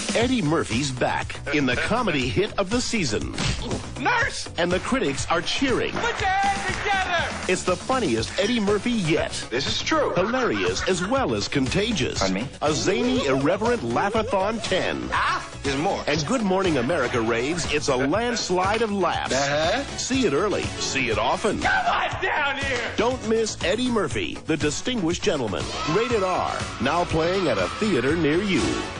Eddie Murphy's back in the comedy hit of the season. Nurse! And the critics are cheering. Put your hands together! It's the funniest Eddie Murphy yet. This is true. Hilarious as well as contagious. Pardon me? A zany, irreverent laugh-a-thon 10. There's more. And Good Morning America raves it's a landslide of laughs. See it early. See it often. Come on down here! Don't miss Eddie Murphy, the Distinguished Gentleman. Rated R. Now playing at a theater near you.